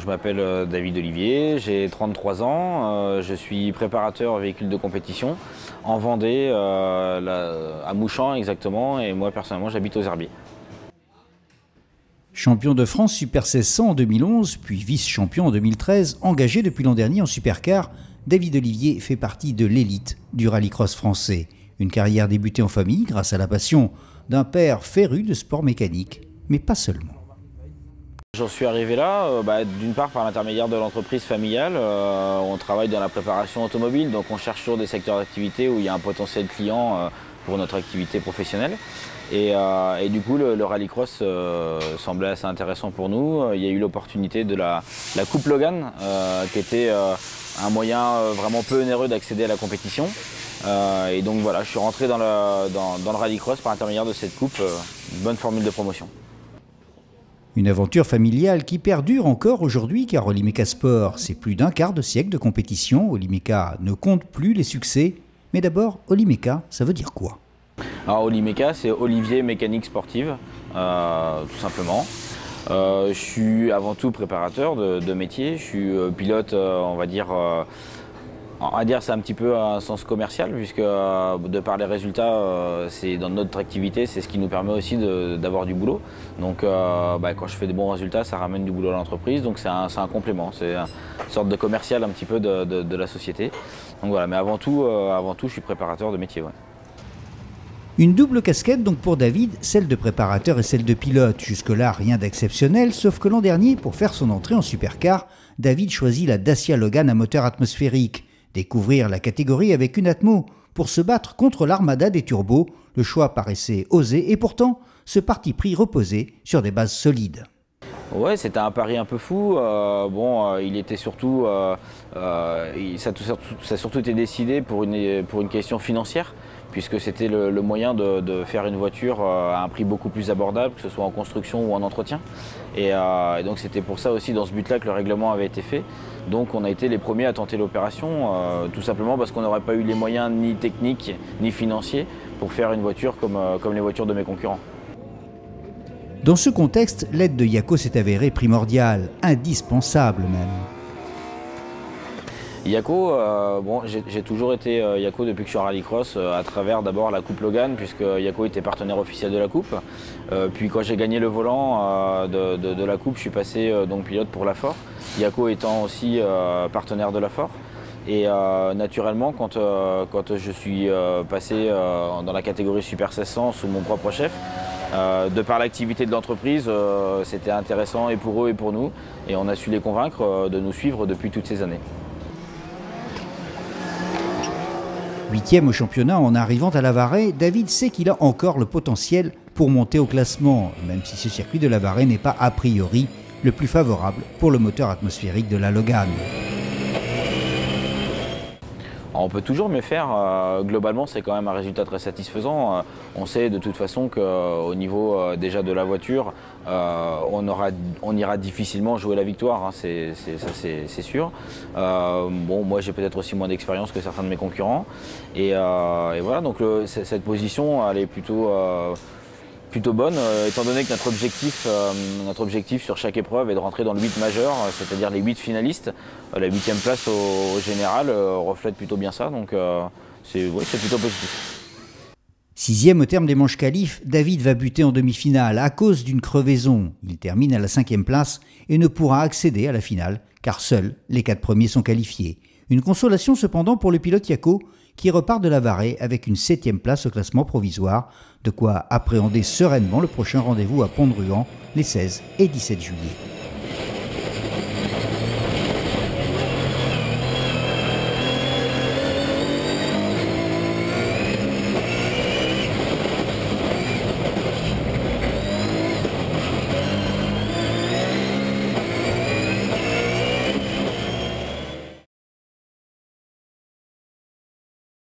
Je m'appelle David Olivier, j'ai 33 ans, je suis préparateur véhicule de compétition en Vendée, à Mouchamps exactement, et moi personnellement j'habite aux Herbiers. Champion de France Super 1600 en 2011, puis vice-champion en 2013, engagé depuis l'an dernier en Supercar, David Olivier fait partie de l'élite du rallycross français. Une carrière débutée en famille grâce à la passion d'un père féru de sport mécanique, mais pas seulement. J'en suis arrivé là, d'une part par l'intermédiaire de l'entreprise familiale. On travaille dans la préparation automobile, donc on cherche toujours des secteurs d'activité où il y a un potentiel client pour notre activité professionnelle. Et du coup, le rallycross semblait assez intéressant pour nous. Il y a eu l'opportunité de la Coupe Logan, qui était un moyen vraiment peu onéreux d'accéder à la compétition. Et donc voilà, je suis rentré dans le rallycross par l'intermédiaire de cette coupe, une bonne formule de promotion. Une aventure familiale qui perdure encore aujourd'hui car Olymeka Sport, c'est plus d'un quart de siècle de compétition. Olymeka ne compte plus les succès. Mais d'abord, Olymeka, ça veut dire quoi? Alors Olymeka, c'est Olivier Mécanique Sportive, tout simplement. Je suis avant tout préparateur de métier. Je suis pilote, on va dire c'est un petit peu un sens commercial, puisque de par les résultats, c'est dans notre activité, c'est ce qui nous permet aussi d'avoir du boulot. Donc quand je fais des bons résultats, ça ramène du boulot à l'entreprise, donc c'est un complément, c'est une sorte de commercial un petit peu de la société. Donc voilà, mais avant tout, je suis préparateur de métier. Ouais. Une double casquette donc pour David, celle de préparateur et celle de pilote. Jusque-là, rien d'exceptionnel, sauf que l'an dernier, pour faire son entrée en supercar, David choisit la Dacia Logan à moteur atmosphérique. Découvrir la catégorie avec une Atmo pour se battre contre l'armada des turbos, le choix paraissait osé et pourtant, ce parti pris reposait sur des bases solides. Ouais, c'était un pari un peu fou. Il était surtout, ça a surtout été décidé pour une question financière, puisque c'était le moyen de faire une voiture à un prix beaucoup plus abordable, que ce soit en construction ou en entretien. Et donc c'était pour ça aussi, dans ce but-là, que le règlement avait été fait. Donc on a été les premiers à tenter l'opération, tout simplement parce qu'on n'aurait pas eu les moyens ni techniques ni financiers pour faire une voiture comme les voitures de mes concurrents. Dans ce contexte, l'aide de Yako s'est avérée primordiale, indispensable même. Yako, j'ai toujours été Yako depuis que je suis en rallycross, à travers d'abord la Coupe Logan, puisque Yako était partenaire officiel de la Coupe. Puis quand j'ai gagné le volant de la Coupe, je suis passé donc pilote pour la Ford, Yako étant aussi partenaire de la Ford. Et naturellement, quand je suis passé dans la catégorie Super 1600 sous mon propre chef, de par l'activité de l'entreprise, c'était intéressant et pour eux et pour nous. Et on a su les convaincre de nous suivre depuis toutes ces années. 8e au championnat en arrivant à Lavarey, David sait qu'il a encore le potentiel pour monter au classement, même si ce circuit de Lavarey n'est pas a priori le plus favorable pour le moteur atmosphérique de la Logan. On peut toujours mieux faire, globalement c'est quand même un résultat très satisfaisant. On sait de toute façon qu'au niveau déjà de la voiture, on ira difficilement jouer la victoire, hein, c'est sûr. Moi j'ai peut-être aussi moins d'expérience que certains de mes concurrents. Et voilà, donc cette position elle est plutôt bonne, étant donné que notre objectif sur chaque épreuve est de rentrer dans le 8 majeur, c'est-à-dire les 8 finalistes. La 8e place au général reflète plutôt bien ça, donc c'est plutôt positif. 6e au terme des manches qualifs, David va buter en demi-finale à cause d'une crevaison. Il termine à la 5e place et ne pourra accéder à la finale, car seuls les 4 premiers sont qualifiés. Une consolation cependant pour le pilote Yako, qui repart de Lavarey avec une 7e place au classement provisoire, de quoi appréhender sereinement le prochain rendez-vous à Pont-de-Ruan les 16 et 17 juillet.